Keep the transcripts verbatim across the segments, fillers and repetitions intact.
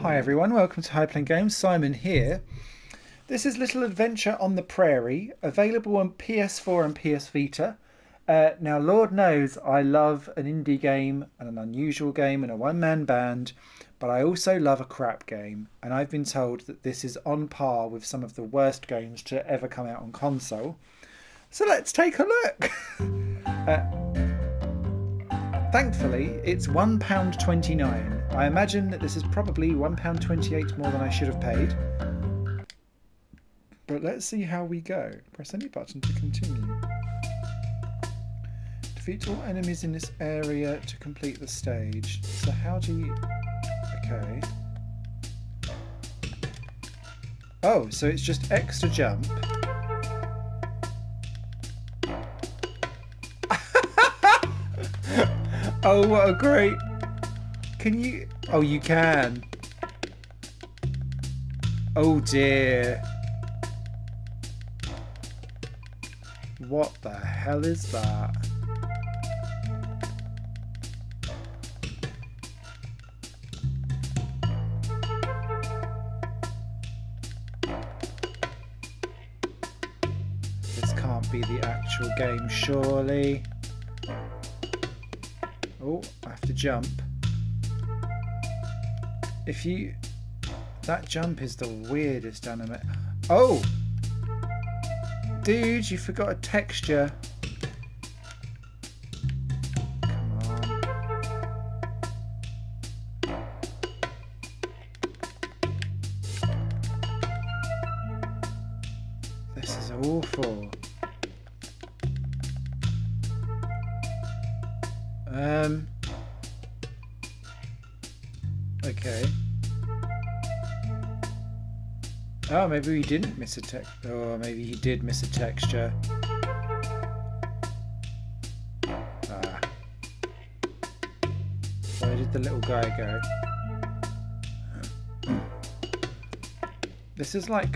Hi everyone, welcome to High Playing Games. Simon here. This is Little Adventure on the Prairie, available on P S four and P S Vita. Uh, now, Lord knows I love an indie game and an unusual game and a one-man band, but I also love a crap game, and I've been told that this is on par with some of the worst games to ever come out on console. So let's take a look. uh, Thankfully, it's one pound twenty-nine. I imagine that this is probably one pound twenty-eight more than I should have paid. But let's see how we go. Press any button to continue. Defeat all enemies in this area to complete the stage. So how do you... Okay. Oh, so it's just X to jump. Oh, what a great... Can you... Oh, you can. Oh, dear. What the hell is that? This can't be the actual game, surely. Oh, I have to jump. If you... That jump is the weirdest anime... Oh! Dude, you forgot a texture. Come on. This is awful. Um. Okay. Oh, maybe we didn't miss a text. Or maybe he did miss a texture. Ah. Where did the little guy go? This is like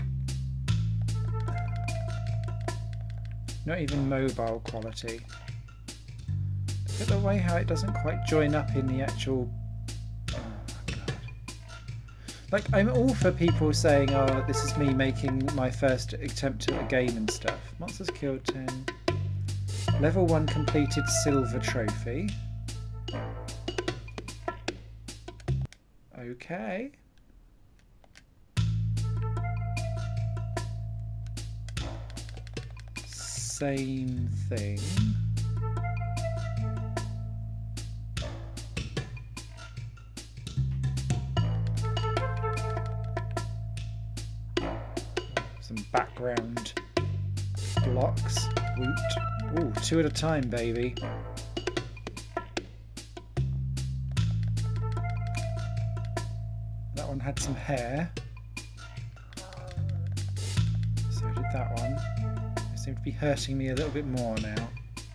not even mobile quality. Look at the way how it doesn't quite join up in the actual... Oh my god. Like, I'm all for people saying, oh, this is me making my first attempt at a game and stuff. Monsters killed ten. Level one completed silver trophy. Okay. Same thing. Some background blocks. Woot. Ooh, two at a time, baby. That one had some hair. So did that one. It seemed to be hurting me a little bit more now.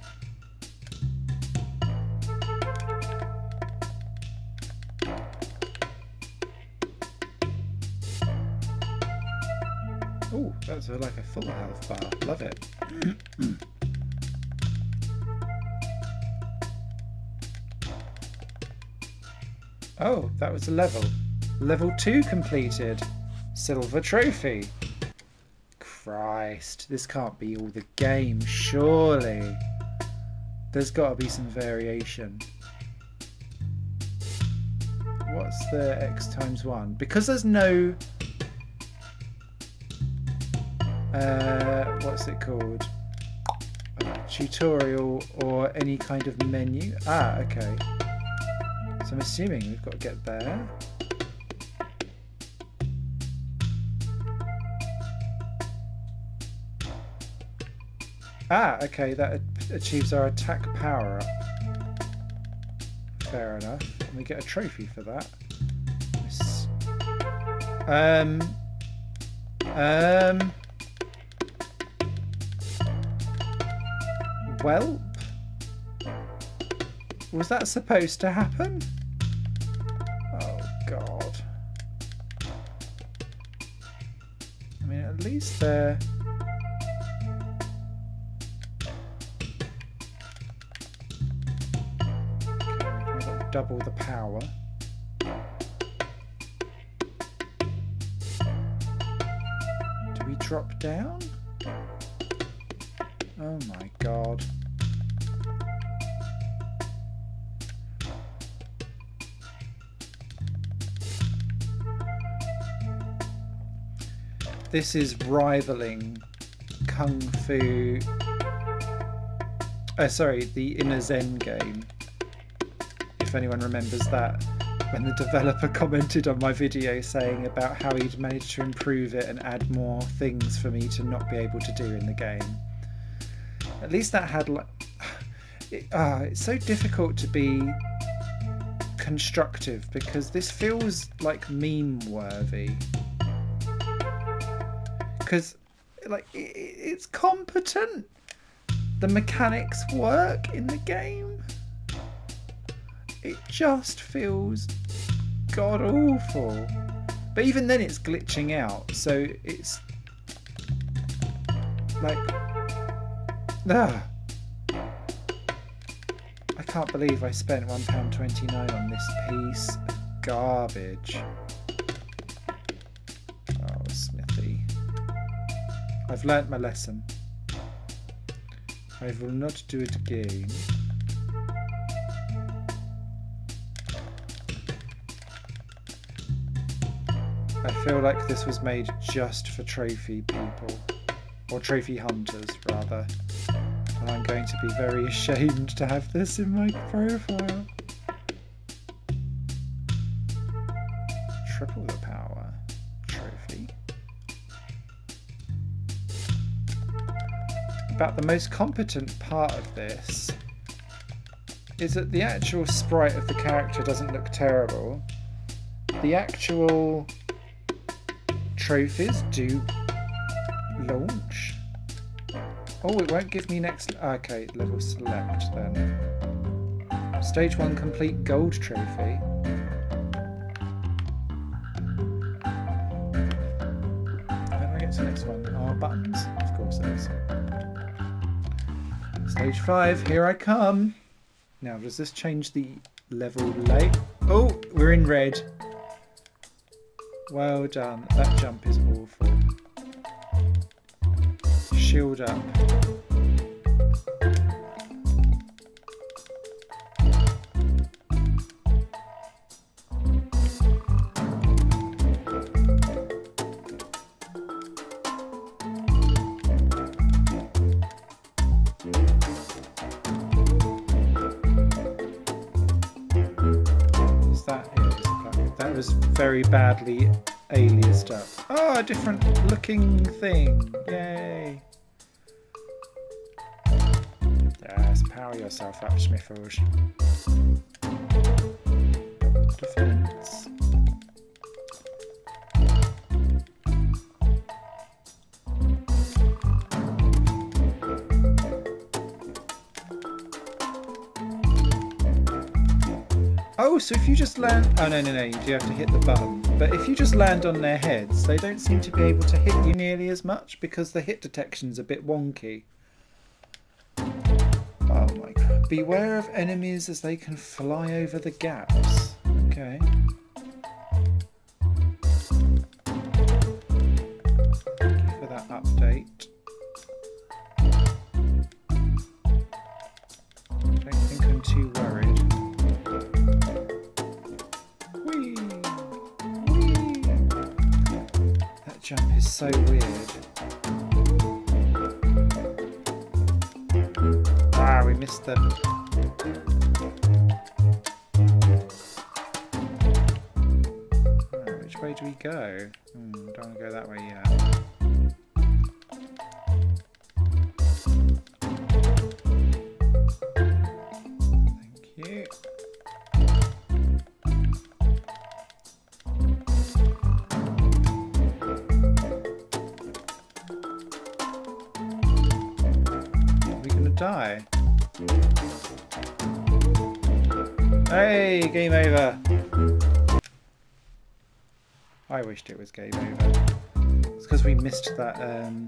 Oh, that's a, like a full health bar. Love it. Oh, that was a level. Level two completed. Silver trophy. Christ, this can't be all the game, surely. There's got to be some variation. What's the X times one? Because there's no... Uh, what's it called? Uh, tutorial or any kind of menu. Ah, okay. So I'm assuming we've got to get there. Ah, okay, that achieves our attack power up. Fair enough. And we get a trophy for that. Um... Um... Welp? Was that supposed to happen? Oh god. I mean, at least they're... Okay, we've got double the power. drop down? Oh my god. This is rivaling Kung Fu... Oh, sorry, the Inner Zen game. If anyone remembers that. When the developer commented on my video saying about how he'd managed to improve it and add more things for me to not be able to do in the game. At least that had like... It, ah, it's so difficult to be constructive because this feels like meme-worthy. Because like it, it's competent. The mechanics work in the game. It just feels god awful. But even then it's glitching out, so it's like ah. I can't believe I spent one pound twenty-nine on this piece of garbage. Oh, Smithy. I've learnt my lesson. I will not do it again. I feel like this was made just for trophy people. Or trophy hunters, rather. And I'm going to be very ashamed to have this in my profile. Triple the power. Trophy. About the most competent part of this is that the actual sprite of the character doesn't look terrible. The actual trophies do launch. Oh, it won't give me next... Okay, level select then. Stage one complete gold trophy. How do I get to the next one? Oh, buttons? Of course it is. Stage five, here I come. Now, does this change the level late? Oh, we're in red. Well done. That jump is awful. Shield up. That was very badly aliased up. Oh, a different looking thing. Yay. Yes, power yourself up, Smithers. Double defense. Oh, so if you just land... Oh, no, no, no, you do have to hit the button. But if you just land on their heads, they don't seem to be able to hit you nearly as much because the hit detection's a bit wonky. Oh my god. Beware of enemies as they can fly over the gaps. Okay. Thank you for that update. I don't think I'm too worried. Jump is so weird. Ah, we missed them. Oh, which way do we go? Hmm, don't want to go that way yet. Thank you. Die. Hey, game over. I wished it was game over. It's because we missed that um,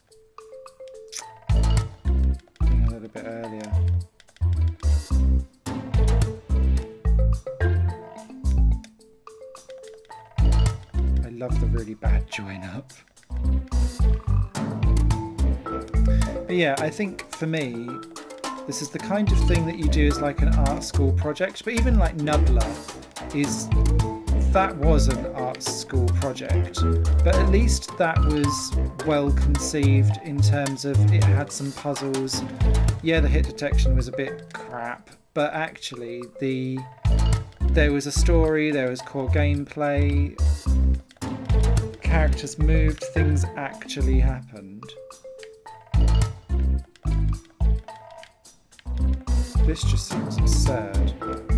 thing a little bit earlier. I love the really bad join up. yeah, I think for me, this is the kind of thing that you do as like an art school project. But even like Nubbler is, that was an art school project. But at least that was well conceived in terms of it had some puzzles. Yeah, the hit detection was a bit crap, but actually the there was a story, there was core gameplay, characters moved, things actually happened. This just seems absurd.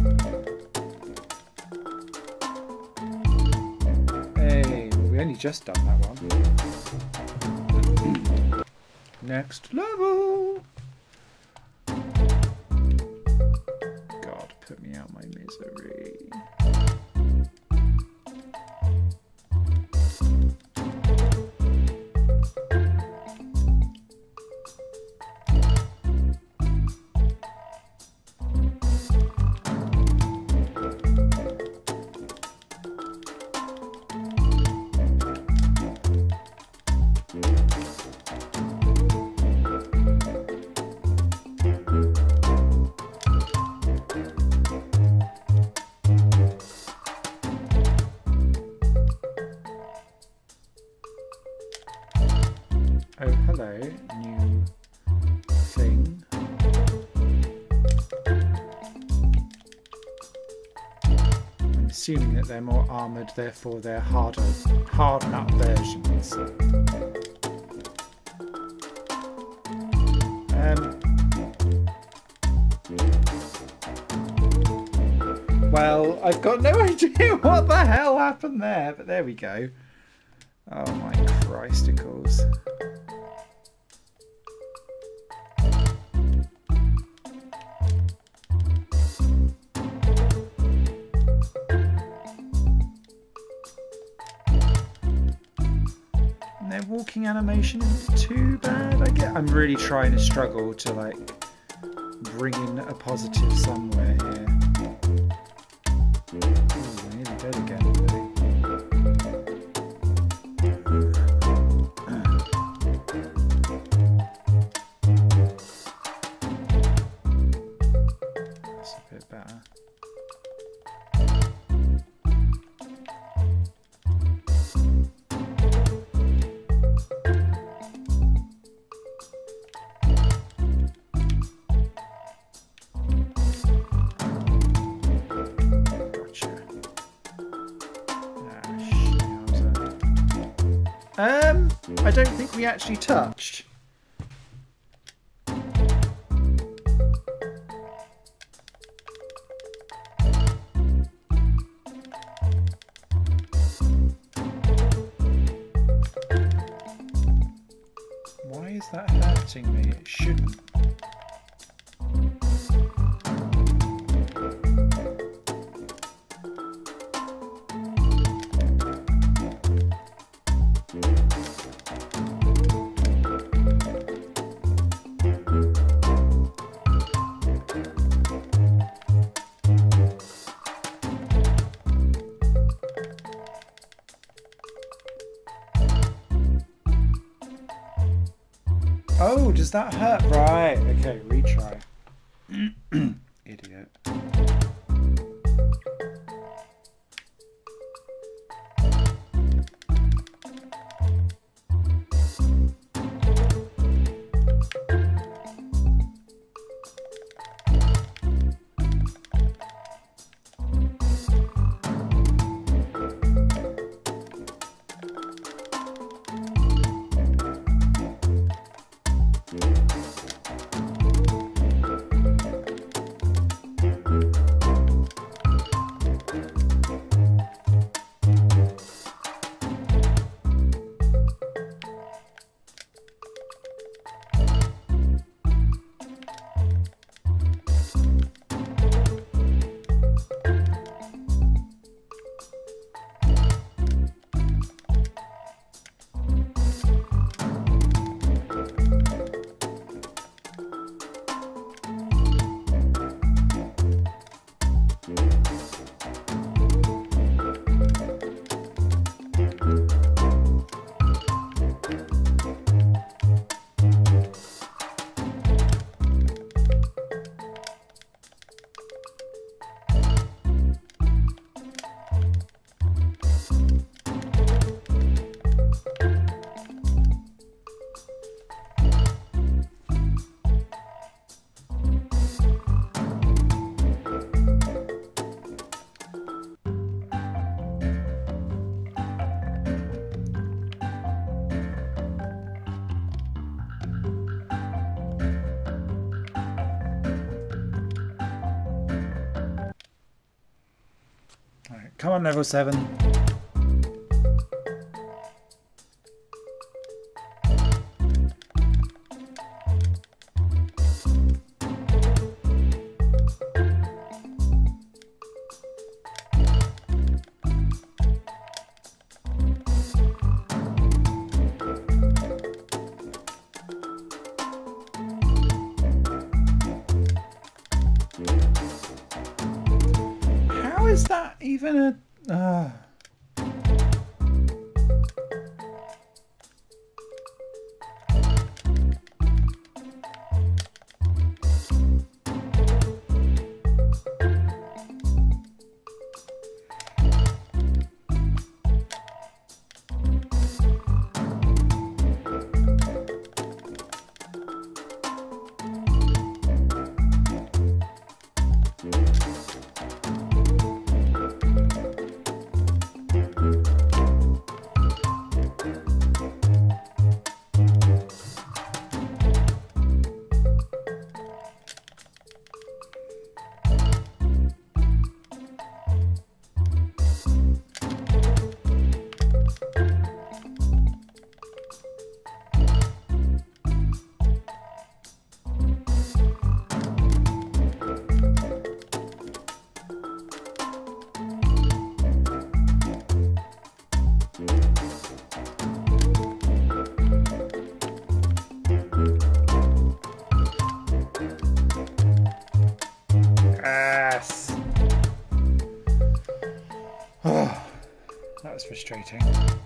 Hey, well, we only just done that one. Next level! God, put me out my misery. Oh, hello, new thing. I'm assuming that they're more armoured, therefore they're harder, hardened up versions. Um, well, I've got no idea what the hell happened there, but there we go. Oh my Christicles. Their walking animation isn't too bad, I get. I'm really trying to struggle to like bring in a positive somewhere here. Ooh, we're nearly dead again. That's a bit better. Um, I don't think we actually touched. Why is that hurting me? It shouldn't. Oh, does that hurt? Right, okay, retry. Idiot. Come on, level seven. How is that even a... Uh... Yes. Oh, that was frustrating.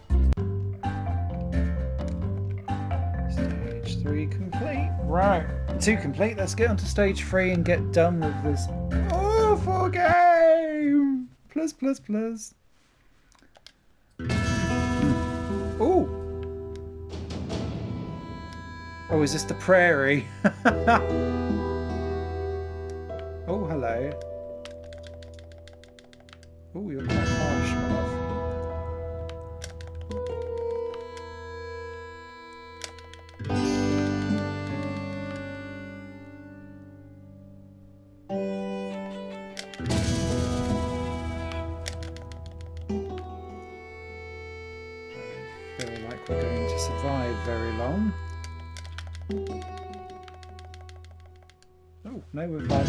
Stage three complete. Right, two complete. Let's get on to stage three and get done with this awful game. Plus, plus, plus. Oh. Oh, is this the Prairie? Oh, hello. Oh, you're quite harsh, my love. I feel like we're going to survive very long. Oh, no, we've had...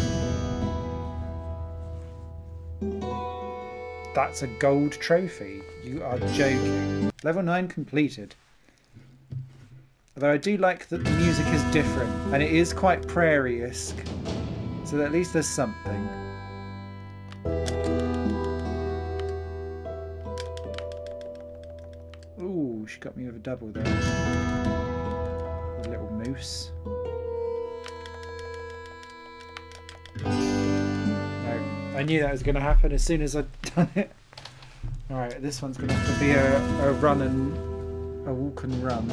That's a gold trophy. You are joking. Level nine completed. Although I do like that the music is different and it is quite Prairie-esque. So at least there's something. Ooh, she got me with a double there. A little moose. I knew that was going to happen as soon as I'd done it. Alright, this one's going to have to be a, a run and... a walk and run.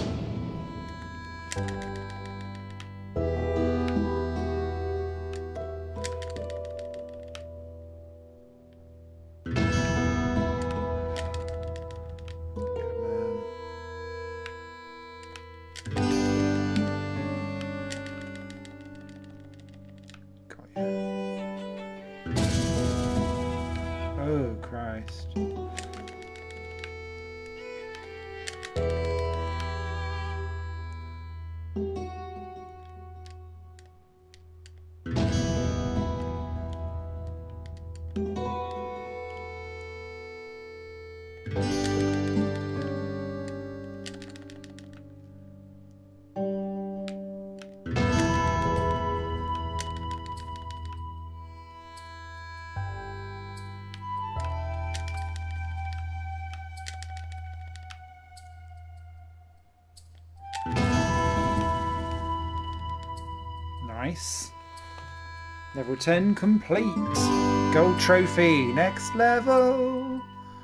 Oh, Christ. Nice. Level ten complete. Gold trophy. Next level.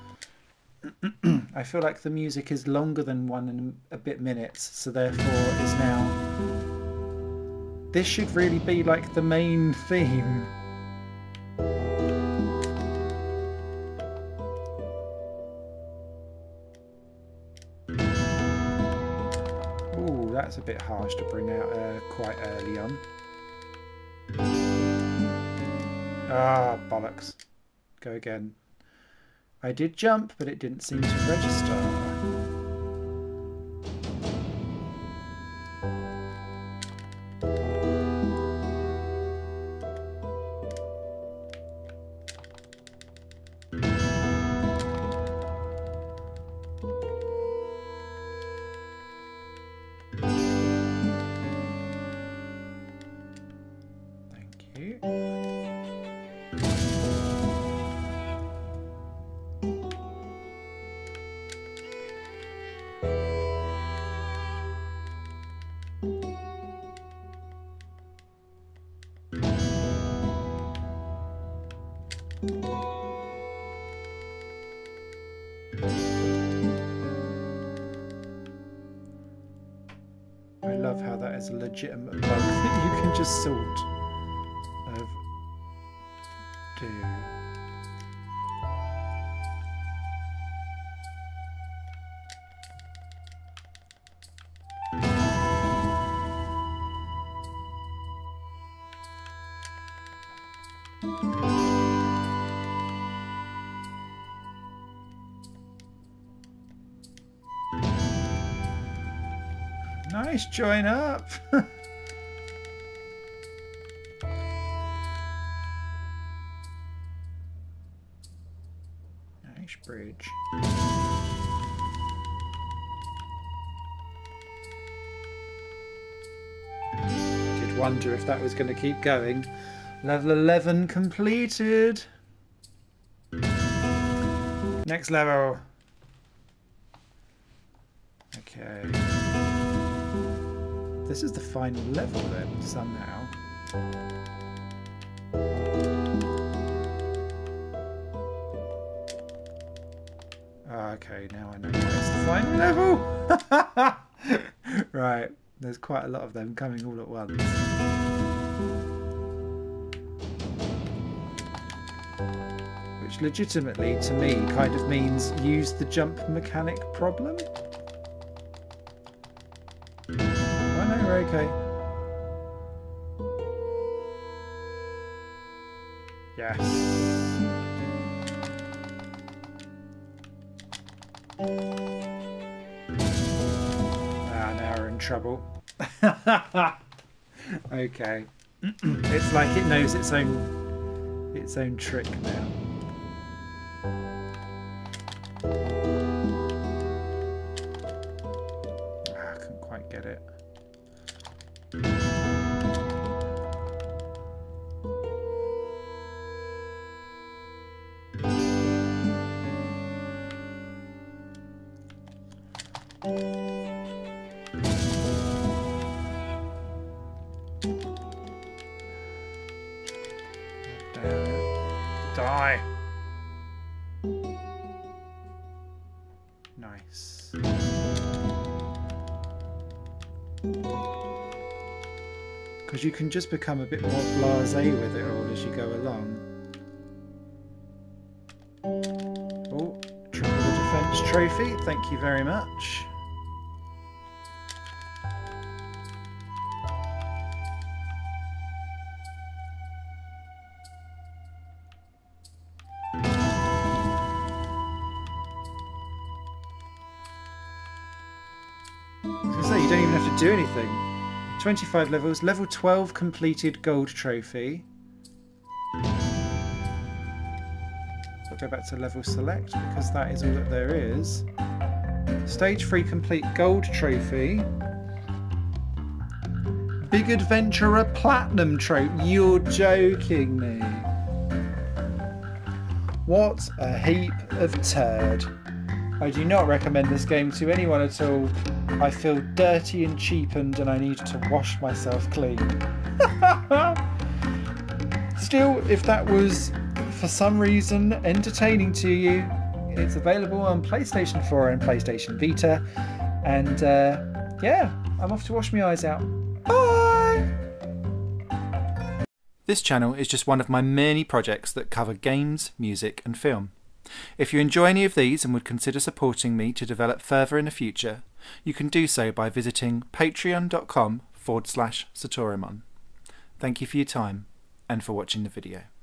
I feel like the music is longer than one and a bit minutes, so therefore is now... This should really be like the main theme. Ooh, that's a bit harsh to bring out uh, quite early on. Ah, bollocks. Go again. I did jump, but it didn't seem to register. I love how that is a legitimate bug that you can just sort of do. Nice join up. Nice bridge. Did wonder if that was going to keep going. Level eleven completed. Next level. Okay. This is the final level then, somehow. Okay, now I know why it's the final level! Right, there's quite a lot of them coming all at once. Which legitimately, to me, kind of means use the jump mechanic problem. We're okay. Yes. Ah, now we're in trouble. Okay. It's like it knows its own its own trick now. Ah, I couldn't quite get it. Die. Nice. Because you can just become a bit more blasé with it all as you go along. Oh, triple the defense trophy. Thank you very much. So you don't even have to do anything. twenty-five levels, level twelve completed gold trophy. I'll go back to level select because that is all that there is. Stage three complete gold trophy. Big Adventurer platinum trophy. You're joking me. What a heap of turd. I do not recommend this game to anyone at all. I feel dirty and cheapened and I need to wash myself clean. Still, if that was for some reason entertaining to you, it's available on PlayStation four and PlayStation Vita. And uh, yeah, I'm off to wash my eyes out. Bye! This channel is just one of my many projects that cover games, music and film. If you enjoy any of these and would consider supporting me to develop further in the future, you can do so by visiting patreon.com forward slash Satorimon. Thank you for your time and for watching the video.